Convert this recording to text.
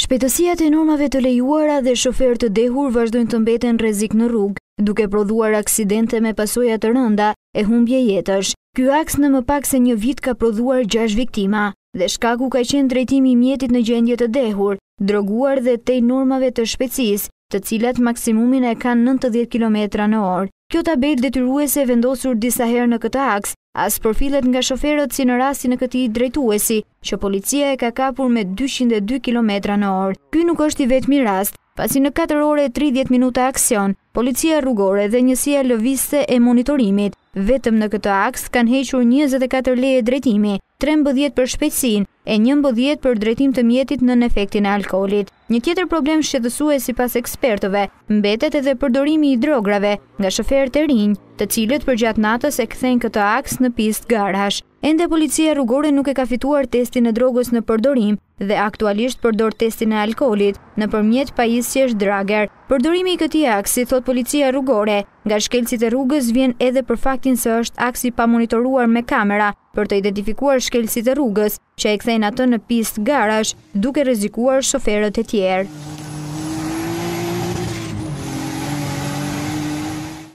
Shpejtësiat e normave të lejuara dhe shoferë të dehur vazhdojnë të mbeten rrezik në rrugë, duke prodhuar aksidente me pasoja të rënda e humbje jetësh. Ky aks në më pak se një vit ka prodhuar 6 viktima dhe shkaku ka qenë drejtimi i mjetit në gjendje të dehur, droguar dhe tej normave të shpejtësisë, të cilat maksimumin e kanë 90 km/h. Kjo tabelë detyruese vendosur disa herë në këtë aks, as përfilet nga shoferët si në rastin e këtij drejtuesi, që policia e ka kapur me 202 km/h. Ky nuk është i vetmi rast, pasi në 4 ore e 30 minuta aksion, policia rrugore dhe njësia lëvizse e monitorimit, vetëm në këtë aks kanë hequr 24 leje drejtimi, 13 për shpejtësinë e 11 për drejtim të mjetit nën efektin e alkoolit. Një tjetër problem shqetësues sipas ekspertëve mbetet edhe përdorimi i drograve nga shoferët e rinj, të cilët përgjatë natës e kthejnë këtë aks në pistë garash. Ende policia rrugore nuk e ka fituar testin e drogës në përdorim dhe aktualisht përdor testin e alkoolit nëpërmjet pajisjesh drager. Përdorimi i këtij aksi, thot policia rrugore, nga shkelësit e rrugës vjen edhe për faktin se është aksi pa monitoruar me kamera për të identifikuar shkelësit e rrugës që e kthejnë atë në pistë garash, duke rrezikuar shoferët e tjerë.